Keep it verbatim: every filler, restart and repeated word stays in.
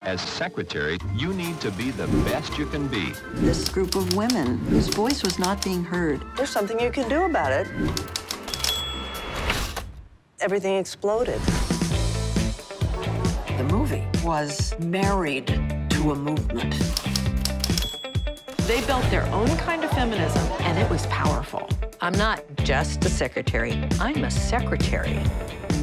As secretary, you need to be the best you can be. This group of women whose voice was not being heard. There's something you can do about it. Everything exploded. The movie was married to a movement. They built their own kind of feminism, and it was powerful. I'm not just a secretary, I'm a secretary.